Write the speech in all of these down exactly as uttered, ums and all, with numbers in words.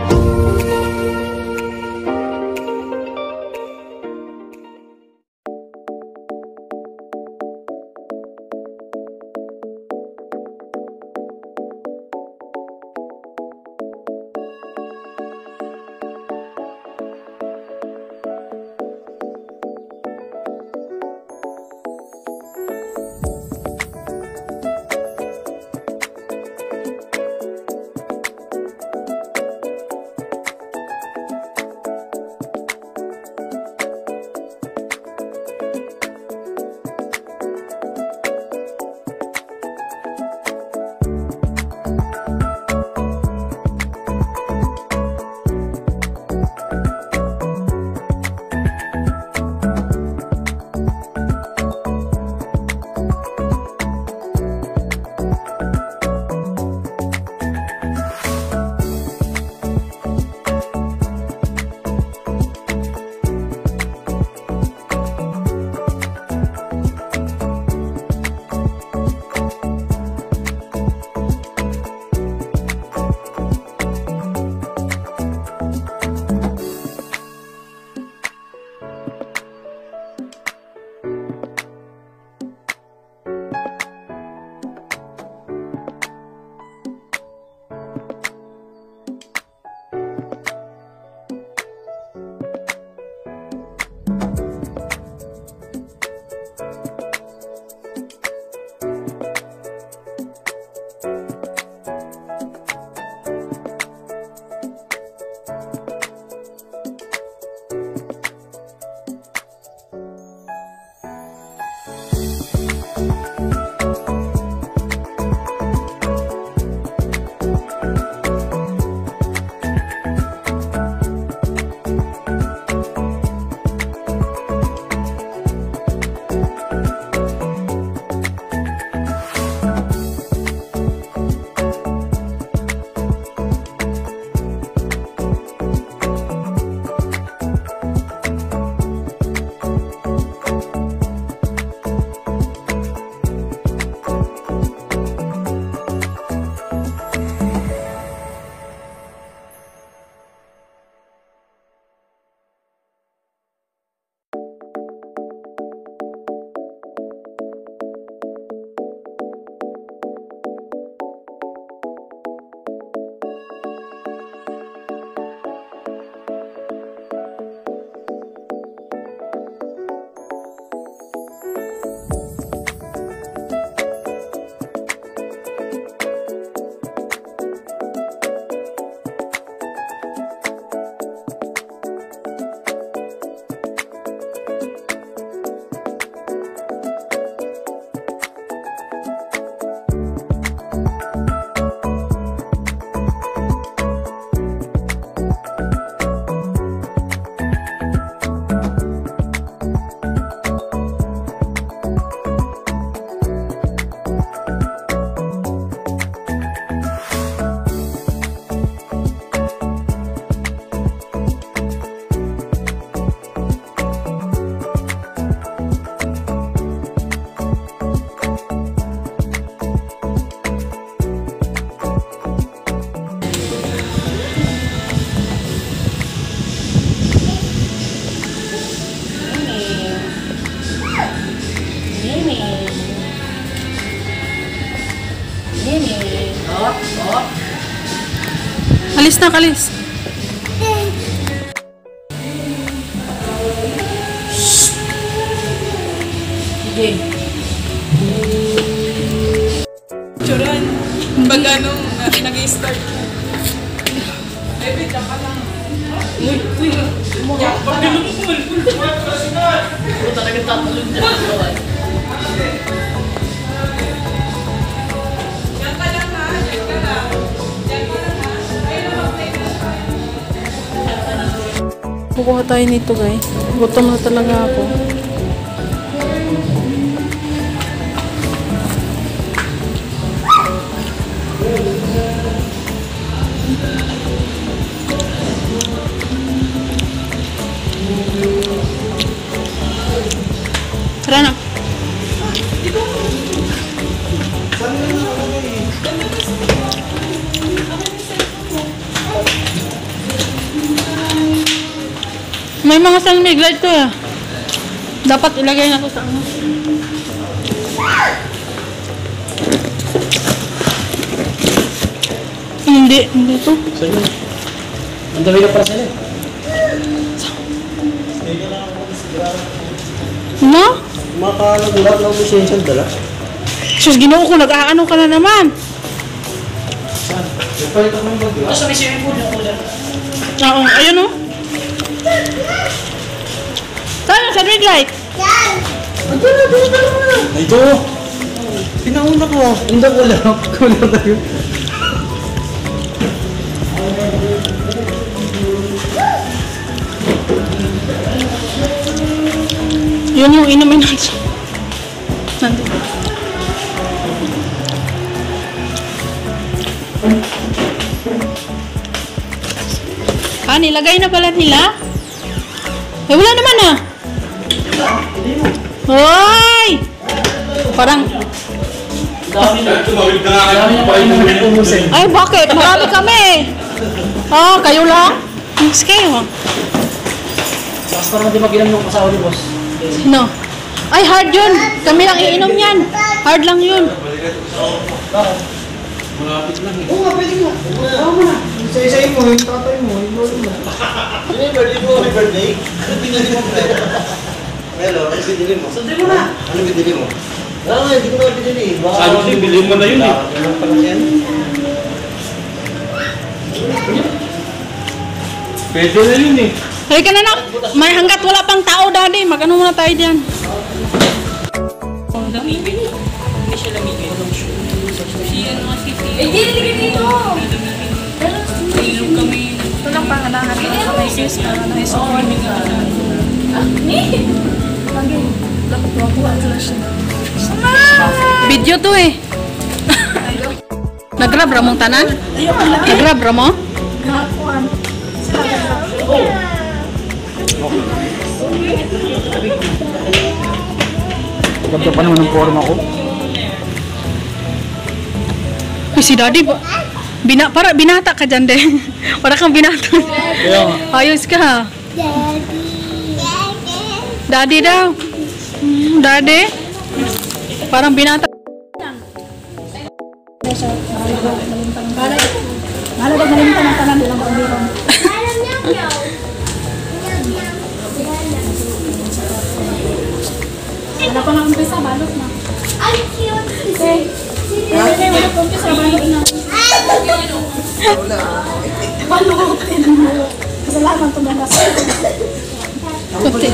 Alis na, alis. Sige. Churan. Pag anong uh, nag-i-start. Baby, tapa lang. Uy, uy. Pag pinupul. Puro talaga tatalon dyan. Yan ka lang ha. Yan ka lang. Yan ka lang ha. Ayun na mag-play na tayo. Kukuha tayo nito, guys. Gutom na talaga ako. Tara na. May mga sunmig light to eh. Dapat ilagay na to sa ano. Hindi, hindi to. Saan yun? Ang dami na para sila eh. No? Makalagulat lang mo siya dala. Sus, ginoo ko, nag-aano ka na naman. Saan? Nagpalit ako ng bagyo. Ah, sa may swimming pool yung ulan. Oo, ayun o. Saan sa red light? Ito na, ito na, ito na. Pinauna ko. Hindi ko lang. Kulang tayo. Yun yung inumin natin. Nandito. Ah, nilagay na pala nila? Eh, wala naman ah. Hoy! Parang, Dami na. Tumawid na nga kayo. ay bakit? Marami kami. Ah, kayo lang? Mas kayo. Tapos parang di mag-inom yung kasawa ni boss. No. Ay, hard yun. Kami lang iinom yan. Hard lang yun. Malapit lang eh. Oo nga, pwede mo. Oo mo na. Isa-isayin mo, yung tatay mo, yung lolo mo. Ano yung birthday mo? May birthday? Ano binili mo? Hello, ano binili mo? Sundin mo na. Ano binili mo? Ah, hindi ko na binili. Baka Sabi ko, bilhin mo na yun eh. Ano pala yan? Pwede na yun eh. Halika na na. May hanggat wala pang tao, daddy. Mag-ano muna tayo dyan. Eh, di nilagay dito! Ilog kami. Ito lang pangalangan ko sa may sis para na isukuan din ka. Ah, ni! Lagi. Dapat makuha sila siya. Video to eh. Nag-grab ra mong tanan? Nag-grab ra mo? Nakakuan. Sila ganda. Ganda pa naman ng forma ko. Uy, si daddy ba? Bina, para binata ka dyan, de. Para kang binata. Kaya nga. Ayos ka. Daddy daw. Hmm, daddy. Parang binata. Mahalaga galintan ng tanan bilang pambiron. Wala pa nang umpisa, balot na. Ay, cute! Okay. Okay, wala pa umpisa, balot na. Balutin mo. Kasalaman ito na nasa. Puti.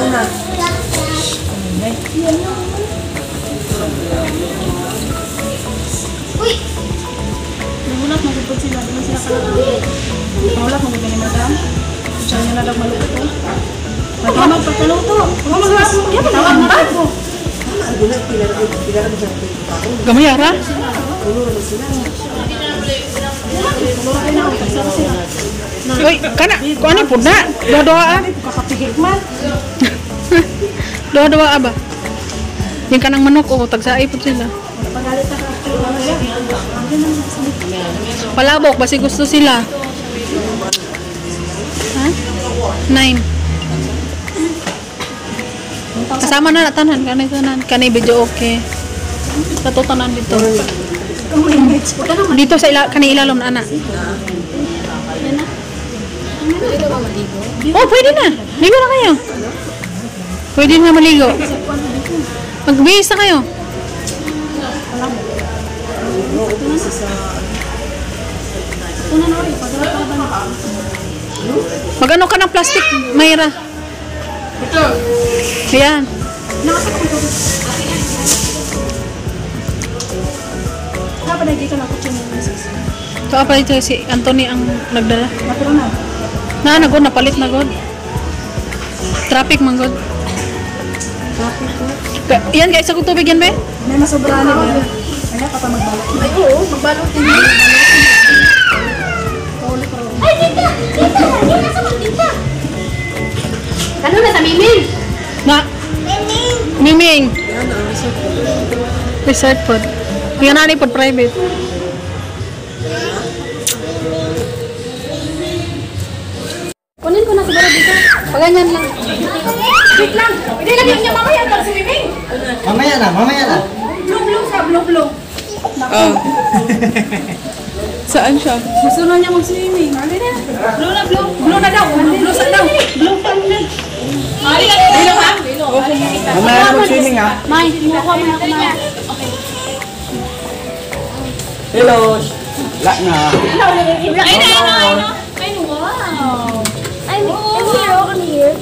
Uy! Nagulat, magupod sila. Di man sila kalagay. Nagulat, magupod ni madam. Diyan niya na daw maluto ko. Magkamag pagkaluto. Magkamag mo. Tawag na ako. Gamayara? Uy, kana. Kung ano po na? Doa-doa ah. Kakapigil man. Doa-doa ah ba? Yung kanang manok o tagsaay po sila. Pagalit na ka. Palabok, basi gusto sila. Ha? Nine. Kasama na natanan, kanay tanan. Kanay video okay. Natutanan dito. Dito sa ila, kanay ilalom na anak. Oh, pwede na. Ligo na kayo. Pwede na maligo. Magbihis na kayo. Magano ka ng plastic, Mayra? Ito. Ayan. Dapat na dito na kutsin mo misis. Ito apa ito si Anthony ang nagdala. Maturo na. Na, nagod, napalit na god. Traffic man god. Ka- Yan guys, ako tubig yan ba? May masobra na ba? Kaya pa pa magbalot. Ay, oo, magbalot din. Ay, tita! Tita! Hindi na sa magtita! Ano na sa Miming? Na, Miming! Miming. Resort food. Kaya nani pod private. Kunin ko na siguro dito. Paganyan lang. Wait lang. Hindi lang niya mamaya pag swimming. Mamaya na, mamaya na. Blue, blue sa blue, blue. Oh. Saan siya? Gusto na niya mag-swimming. Hali na. Blue na, blue. Blue na daw. Blue sa daw. Blue pa na. Hali na. Lilo ha? Lilo. Mamaya na mag-swimming ha. May, makuha mo na ako na. Hello. La na. Ay, na, ay, na, ay, na. Ay, wow. I'm, I'm here, I'm here.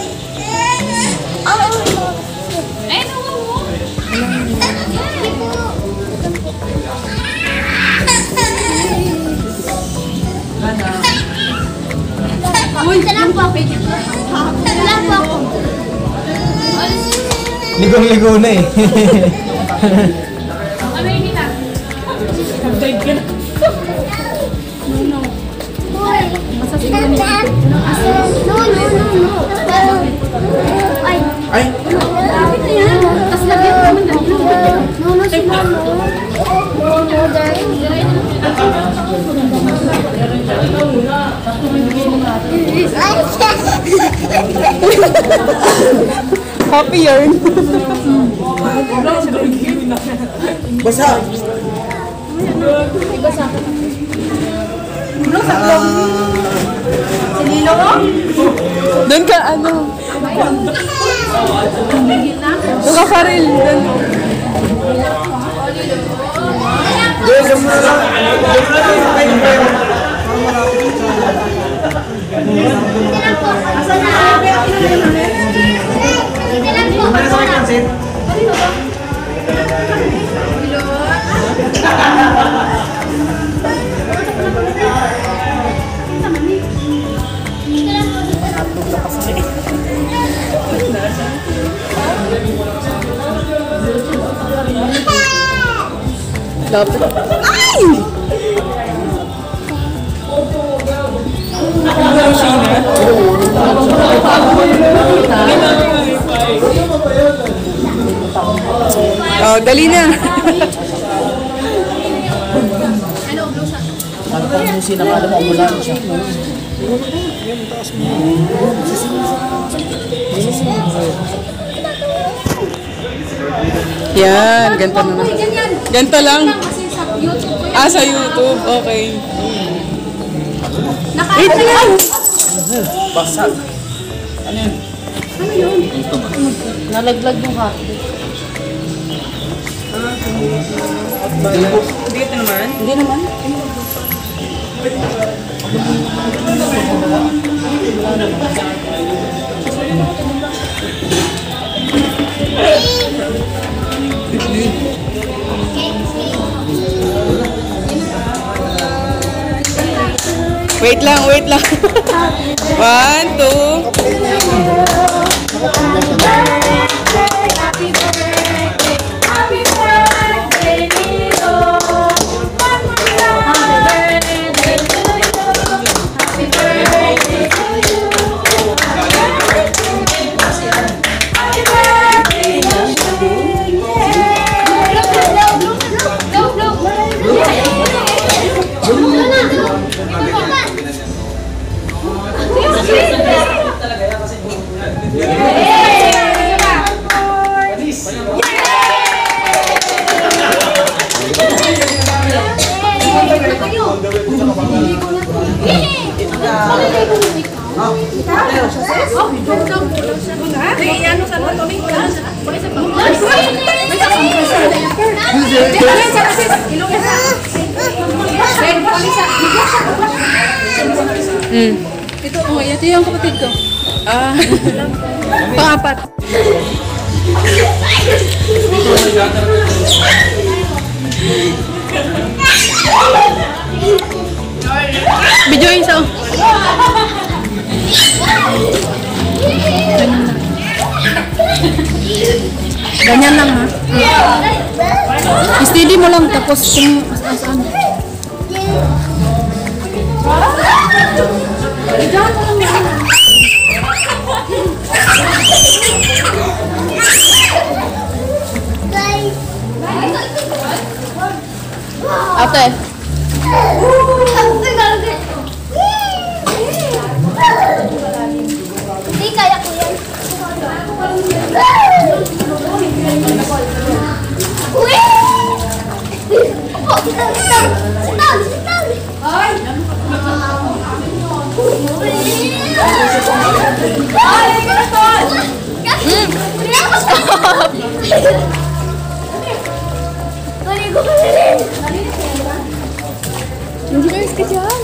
Oh, ay, no, Uy, salam po ako. Salam po ako. Ligong-ligo na eh. Ano yun kita? No, no, no, no. Ay. Ay. Lapit na yan. Tapos lagyan ko naman dali. No, no, si mama. No, no, dali. Happy yarn. Basa. Lilo mo? Doon ka, ano? Doon ka, Karel. Doon. Guys, yung mga lang. Dapat. Ay! Oh, dali na. Ano pa yung sinakala mo? Umulan siya. Yan, ganito na. Ganyan. Ganito lang. Kasi sa YouTube ko yan. Ah, sa YouTube. Okay. Wait lang. Basag. Ano yun? Nalaglag yung hati. Dito naman? Hindi naman. Wait lang, wait lang. One, two. Mm. Ito, oh, ito yung kapatid ko. Ah. Pangapat. Video isa. Ganyan lang ha. Steady mo lang tapos kung as-asan. Ate. Hindi Maligo ka na rin! Engineers ka dyan!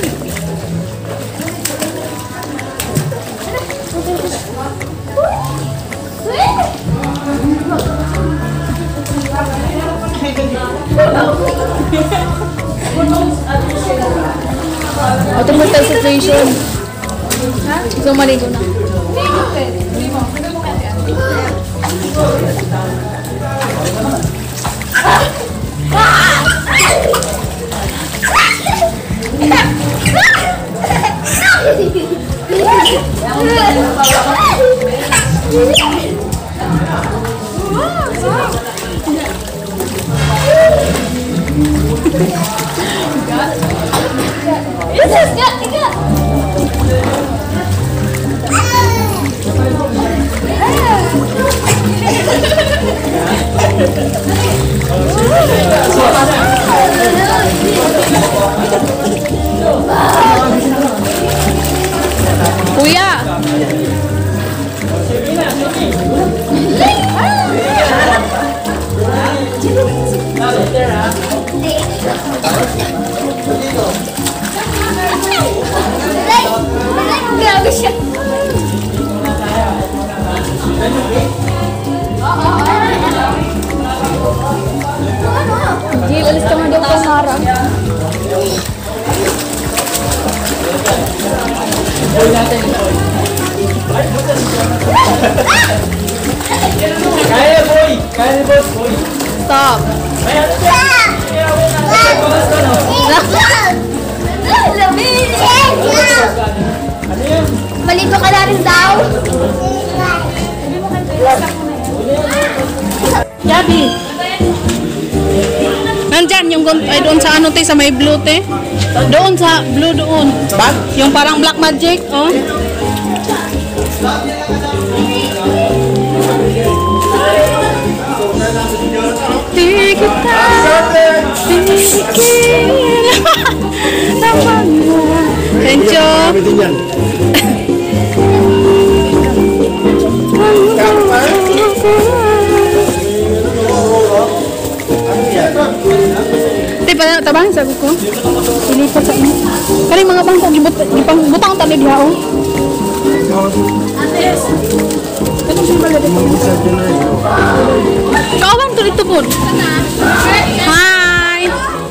Automatic situation. So, maligo na. Kuya! Grabe siya. Gil, alis ka nga daw kang harang. Kaya boy! Kaya boss boy! Stop. Maligo ka na rin daw. Gabi. Nandyan yung gun- ay doon sa ano te, sa may blue te. Doon sa blue doon. Bag? Yung parang black magic, oh. Tigil ka, tigil. Tama na. Tencho. Kami din yan. Di pa tabang sabi ko. Ilipat sa inyo. Kani mga bangko gibut gipang butang tali diha oh. Kawan to dito po. Hi.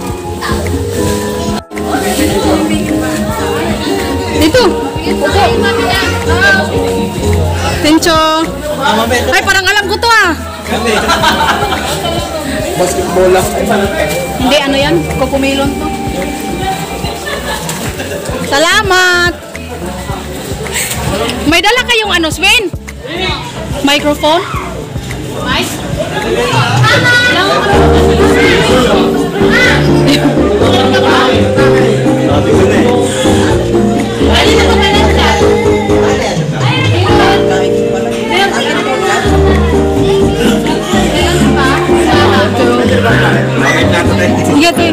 Dito. Tencho. Ay, parang alam ko to ah. Basketball lang. Hindi, ano yan? Kokumilon to. Salamat! May dala kayong ano, Sven? Microphone? Mic? Sige, te.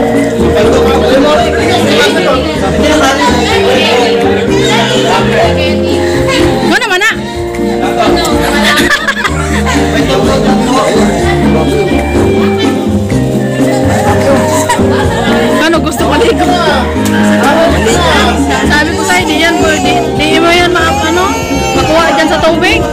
Ano naman na? Ano, gusto ko ligo? Sabi ko sa'yo, di yan, di, di mo yan ma, ano, makuha dyan sa tubig.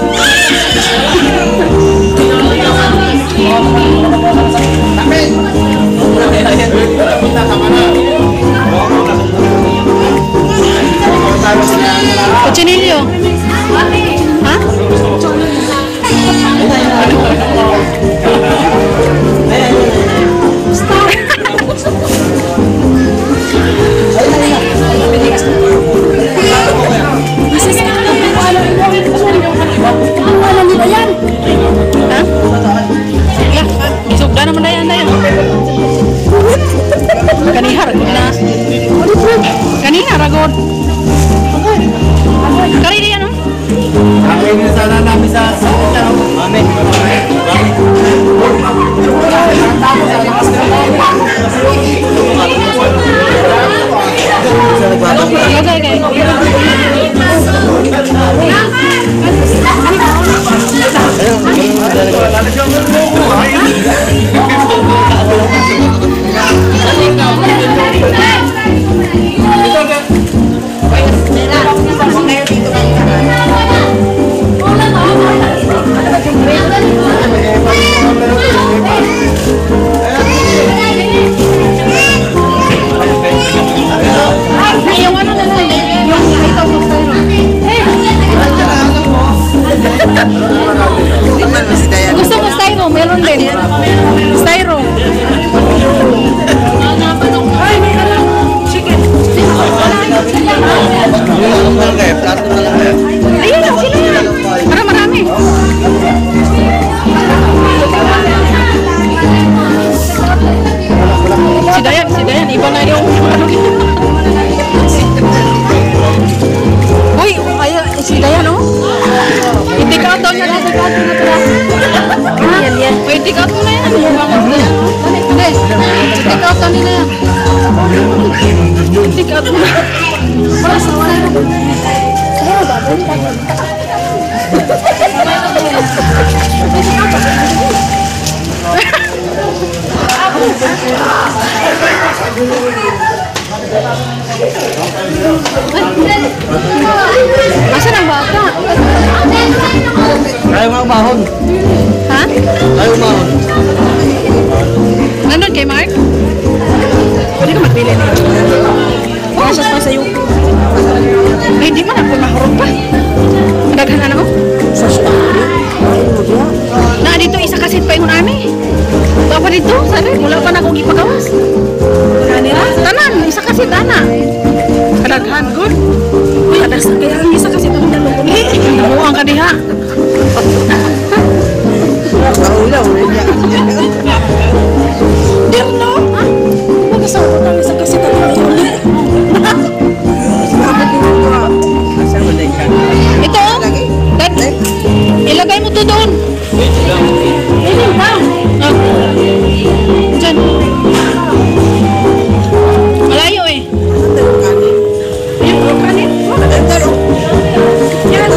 Cochinillo. Ha? Ha? Ya, isugda naman na yan na yan. Kanihar, na. Kanihar, agod. Kari di yan, no? Kami na sana namin sa sa Amen. Okay, okay. Plato na lang eh. Ayun na, sila yan. Para marami. Si Dayan, si Dayan. Iba na yung ano dito. Uy, ayo, si Dayan, oh. Hindi ka daw niya. Hindi ka daw na yan, yan. Pwede ka daw na yan. Hindi. Hindi ka daw nila yan. Hindi ka daw na. Para sa wala na. Ayaw ba? Asan ang bata? Ayaw nga umahon. Ha? Ayaw umahon. Nandun kay Mark? Pwede ka magpili na. Oh, siya pa sa iyo. Ay, di man ako mahurog pa. Madaghan na ako. Na dito isa kasit pa yung ami. Ba pa dito? Sabi, wala pa na akong ipagawas. Tanan, isa kasit ana. Kadaghan, good. Uy, adas na kaya ang isa kasit ang dalawa. Eh, nabuang ka diha. Dir no? Ha? Magkasawa ko ng isa kasit ang dalawa. Ito, Dad, ilagay mo to doon. Ini pa. Ah. Diyan. Malayo eh. Ayun, kanin. Yan.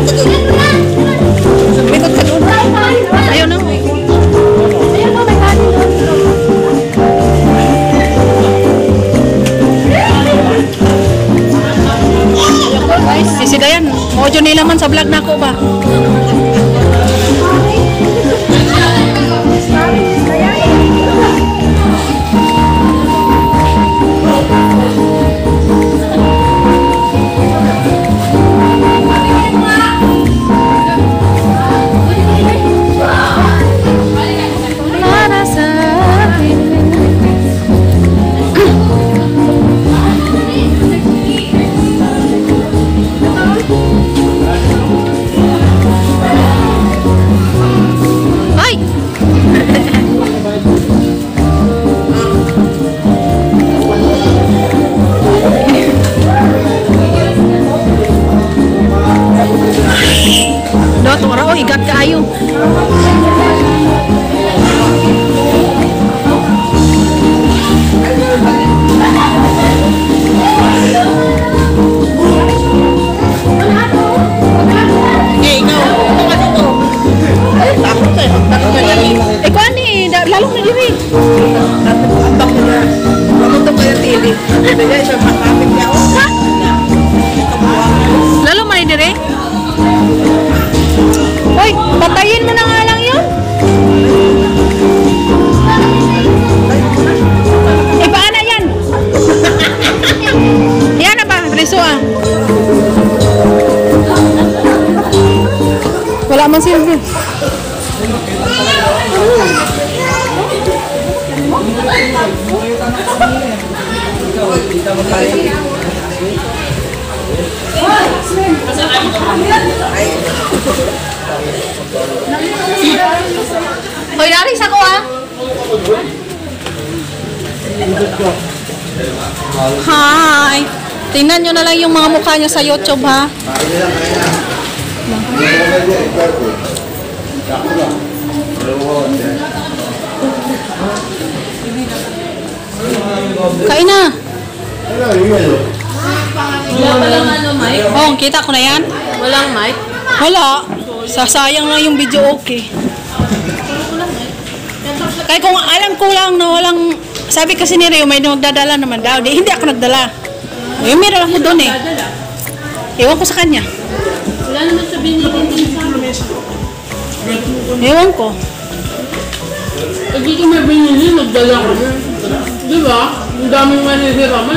Mikot ka doon. Ayun na. Ayun na, may kanin doon. Si Dayan, mojo nila man sa vlog na ako ba? Igat kaayo. Eh, kuan ni, lalong na diri. Lalong man diri. Hoy, patayin mo na nga lang yun. Eh, paano yan? Yan na ba? Riso ah. Wala man silbi. Hoy, naris ako ah. Hi. Tingnan nyo na lang yung mga mukha nyo sa YouTube ha. Kain na. Wala pa lang ano, Mike? Oh, kita ko na yan. Walang mic? Wala. Sasayang lang yung video, okay. Kaya kung alam ko lang na walang, sabi kasi ni Rio, may magdadala naman daw. Di, hindi ako nagdala. Yung meron ako doon eh. Ewan ko sa kanya. Wala naman sabihin ni Tintin sa Ewan ko. Pag ito may binili, nagdala ko na. Di ba? Ang daming manihiraman.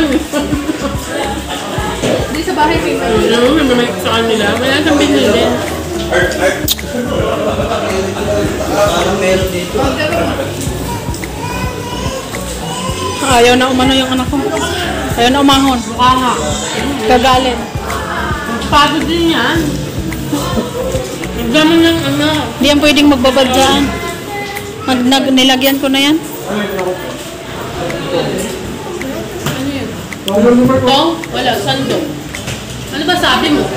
Di sa bahay kayo. Ano, may mamay sa kanila. Wala kang binili. Parang meron dito. Ayaw na umano yung anak ko. Ayaw na umahon. Mukha nga. Gagalit. Pagod din yan. Nagdaman ng ano. Hindi yan pwedeng magbabad dyan. Mag, nag, nilagyan ko na yan. Tong? Wala, sando. Ano ba sabi mo?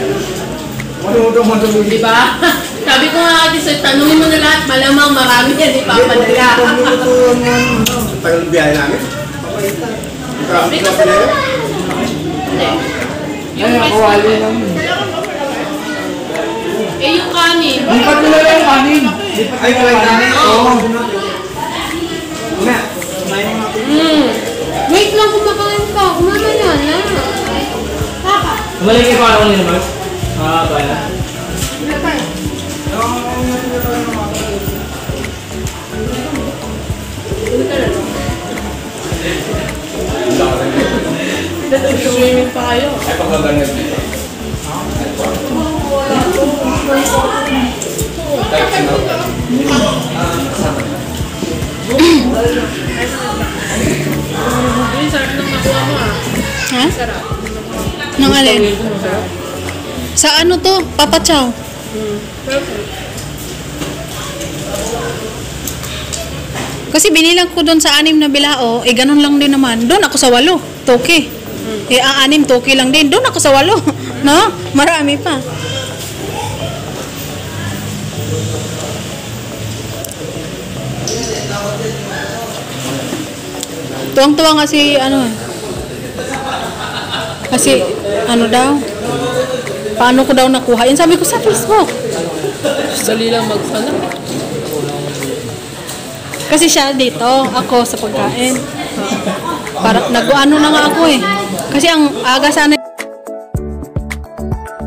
Di ba? Sabi ko nga ate, so, tanungin mo na lahat, malamang marami yan, ipapadala. Tagal ng biyahe namin. May kasama na. Hindi. Yung kawali lang. Eh, yung kanin. Lipat mo na lang yung kanin. Ay, kumain namin. Oo. Mamaya, kumain mo natin. Hmm. Wait lang, kumakain ka. Kumamaya na. Papa. Malaki pa ako nila, Max. Ah, bala. Swimming pa kayo. Ay, pagkaganyan. Uy, sarap ng nakuha mo ah. Ha? Sarap. Nang alin? Sa ano to? Papa Chow. Kasi binilang ko doon sa anim na bilao, eh ganun lang din naman. Doon ako sa walo, toke. Eh ang anim, toke lang din. Doon ako sa walo. No? Marami pa. Tuwang-tuwa nga si ano eh. Kasi ano daw, paano ko daw nakuha? Yan sabi ko sa Facebook. Dali lang magsanap. Kasi siya dito, ako sa pagkain. Para nag-ano na nga ako eh. Kasi ang aga sana